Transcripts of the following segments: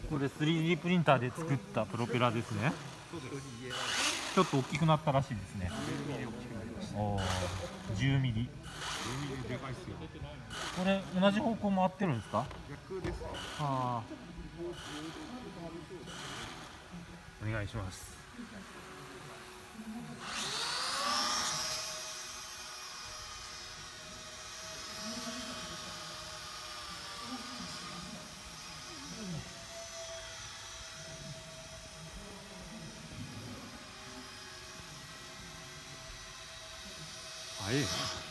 これ 3D プリンターで作ったプロペラですね。ちょっと大きくなったらしいですね。おー、10ミリ。 でかいっすよ。 これ同じ方向回ってるんですか？ 逆です。 ああ。お願いします。 早いな。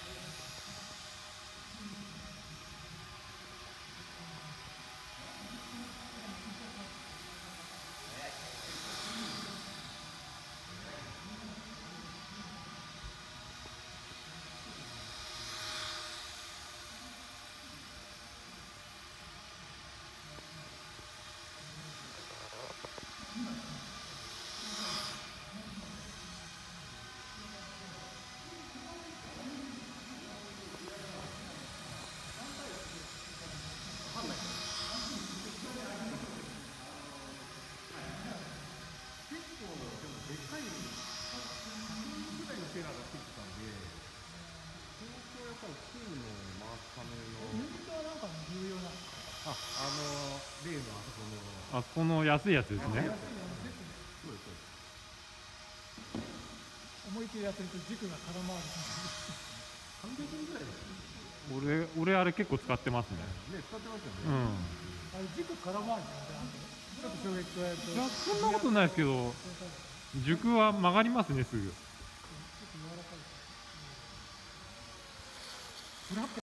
でかい100人ぐらいのテラがついてたんで、東京やっぱりチームの回すための人気はなんか重要な。 例のあそこの安いやつですね。 そうです思い切りやってると軸が空回る。 300人ぐらいです。 俺あれ結構使ってますね。 ね、使ってますようん。 ね。 あれ軸空回るじゃん。ちょっと衝撃加えると。 いや、そんなことないですけど、軸は曲がりますね、すぐ。 ちょっと柔らかい。